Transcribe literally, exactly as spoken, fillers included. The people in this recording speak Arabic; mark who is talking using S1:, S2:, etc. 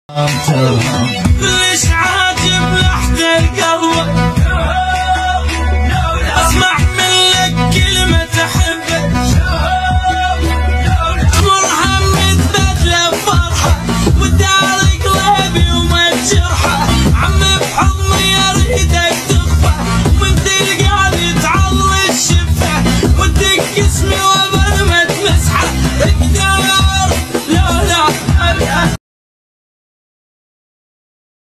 S1: ليش عاجب لحد القلب اسمع منك كلمة احبك مرهم تبدل فرحة ودار قلبي وما تجرحه عمي بحضني اريدك تخفى وانت تلقاني تعلي الشفة ودق اسمي